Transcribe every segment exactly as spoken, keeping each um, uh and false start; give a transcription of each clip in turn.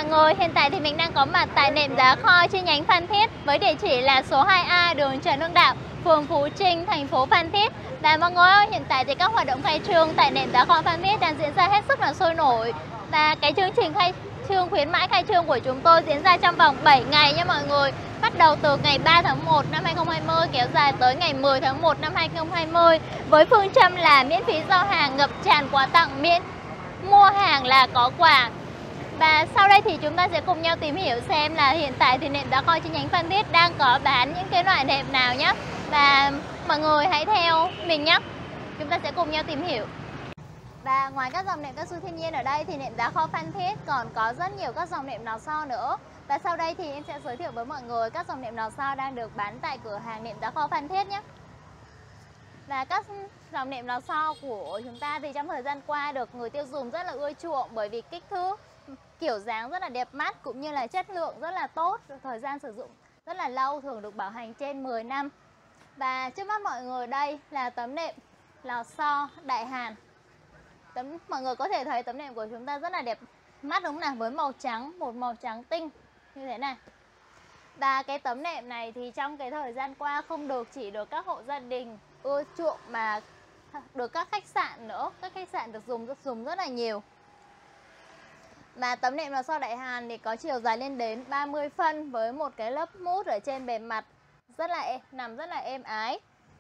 mọi người, hiện tại thì mình đang có mặt tại nệm đá kho chi nhánh Phan Thiết với địa chỉ là số hai A đường Trần Hưng Đạo, phường Phú Trinh, thành phố Phan Thiết. Và mọi người ơi, hiện tại thì các hoạt động khai trương tại nệm đá kho Phan Thiết đang diễn ra hết sức là sôi nổi. Và cái chương trình khai trương khuyến mãi khai trương của chúng tôi diễn ra trong vòng bảy ngày nha mọi người. Bắt đầu từ ngày ba tháng một năm hai nghìn không trăm hai mươi kéo dài tới ngày mười tháng một năm hai nghìn không trăm hai mươi với phương châm là miễn phí giao hàng, ngập tràn quà tặng, miễn mua hàng là có quà. Và sau đây thì chúng ta sẽ cùng nhau tìm hiểu xem là hiện tại thì nệm đá kho chi nhánh Phan Thiết đang có bán những cái loại nệm nào nhé. Và mọi người hãy theo mình nhé. Chúng ta sẽ cùng nhau tìm hiểu. Và ngoài các dòng nệm cao su thiên nhiên ở đây thì nệm đá kho Phan Thiết còn có rất nhiều các dòng nệm lò xo nữa. Và sau đây thì em sẽ giới thiệu với mọi người các dòng nệm lò xo đang được bán tại cửa hàng nệm đá kho Phan Thiết nhé. Và các dòng nệm lò xo của chúng ta thì trong thời gian qua được người tiêu dùng rất là ưa chuộng bởi vì kích thước, kiểu dáng rất là đẹp mắt cũng như là chất lượng rất là tốt, thời gian sử dụng rất là lâu, thường được bảo hành trên mười năm. Và trước mắt mọi người đây là tấm nệm lò xo Đại Hàn. Tấm mọi người có thể thấy tấm nệm của chúng ta rất là đẹp mắt đúng không nào, với màu trắng, một màu trắng tinh như thế này. Và cái tấm nệm này thì trong cái thời gian qua không được chỉ được các hộ gia đình ưa chuộng mà được các khách sạn nữa, các khách sạn được dùng rất dùng rất là nhiều. Mà tấm nệm lò xo Đại Hàn thì có chiều dài lên đến ba mươi phân với một cái lớp mút ở trên bề mặt rất là êm, nằm rất là êm ái.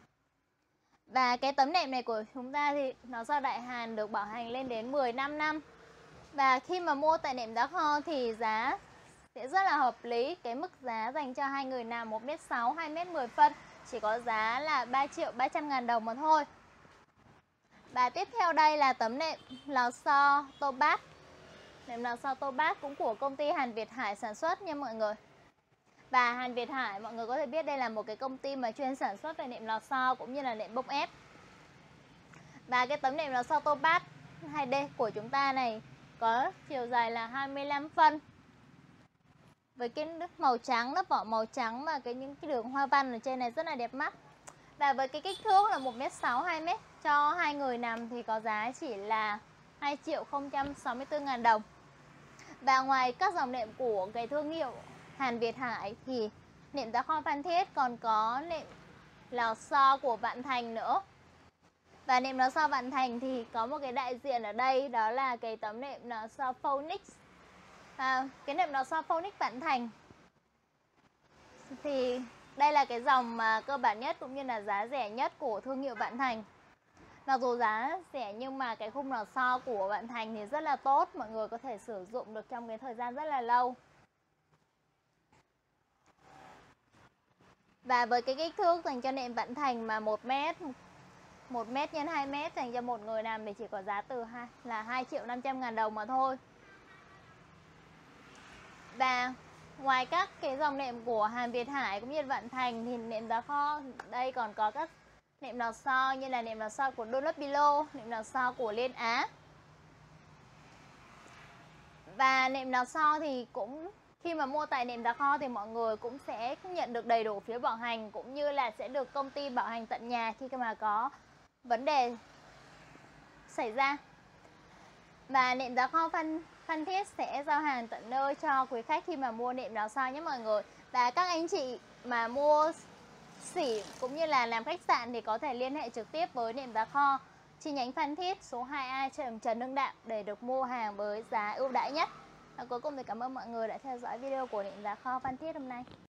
Và cái tấm nệm này của chúng ta thì lò xo Đại Hàn được bảo hành lên đến mười lăm năm. Và khi mà mua tại nệm đá kho thì giá sẽ rất là hợp lý. Cái mức giá dành cho hai người nào một mét sáu, hai mét mười phân chỉ có giá là ba triệu ba trăm ngàn đồng mà thôi. Và tiếp theo đây là tấm nệm lò xo Tô Bát. Nệm lò xo Tô Bát cũng của công ty Hàn Việt Hải sản xuất nha mọi người. Và Hàn Việt Hải mọi người có thể biết đây là một cái công ty mà chuyên sản xuất về nệm lò xo cũng như là nệm bông ép. Và cái tấm nệm lò xo Tô Bát hai D của chúng ta này có chiều dài là hai mươi lăm phân. Với cái màu trắng, lớp vỏ màu trắng và cái những cái đường hoa văn ở trên này rất là đẹp mắt. Và với cái kích thước là một mét sáu, hai mét cho hai người nằm thì có giá chỉ là hai triệu không trăm sáu mươi tư ngàn đồng. Và ngoài các dòng nệm của cái thương hiệu Hàn Việt Hải thì nệm đá kho Phan Thiết còn có nệm lò xo của Vạn Thành nữa. Và nệm lò xo Vạn Thành thì có một cái đại diện ở đây, đó là cái tấm nệm lò xo Phoenix. À, cái nệm lò xo Phoenix Vạn Thành thì đây là cái dòng mà cơ bản nhất cũng như là giá rẻ nhất của thương hiệu Vạn Thành. Mặc dù giá rẻ nhưng mà cái khung lò xo của Vạn Thành thì rất là tốt, mọi người có thể sử dụng được trong cái thời gian rất là lâu. Và với cái kích thước dành cho nệm Vạn Thành mà một mét, một mét nhân hai mét dành cho một người làm thì chỉ có giá từ hai là hai triệu năm trăm ngàn đồng mà thôi. Và ngoài các cái dòng nệm của Hàn Việt Hải cũng như Vạn Thành thì nệm đá kho đây còn có các nệm lò xo như là nệm lò xo của Dunlopillow, nệm lò xo của Liên Á. Và nệm lò xo thì cũng khi mà mua tại nệm đá kho thì mọi người cũng sẽ nhận được đầy đủ phiếu bảo hành cũng như là sẽ được công ty bảo hành tận nhà khi mà có vấn đề xảy ra. Và nệm đá kho Phan, Phan Thiết sẽ giao hàng tận nơi cho quý khách khi mà mua nệm lò xo nhé mọi người. Và các anh chị mà mua xỉ cũng như là làm khách sạn thì có thể liên hệ trực tiếp với nệm đá kho chi nhánh Phan Thiết số hai A đường Trần Hưng Đạo để được mua hàng với giá ưu đãi nhất. Và cuối cùng thì cảm ơn mọi người đã theo dõi video của nệm đá kho Phan Thiết hôm nay.